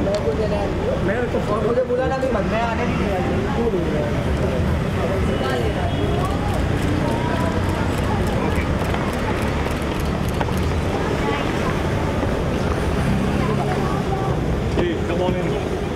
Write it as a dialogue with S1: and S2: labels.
S1: मेरे को मुझे बोला ना अभी मैं आने नहीं दिया।
S2: Hey, come on in.